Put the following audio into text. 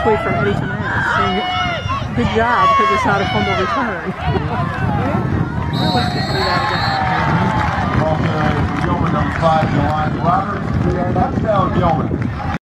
just wait for Eddie to ask. Good job, because it's not a fumble return. Let's just do that again. Gilman, number 5.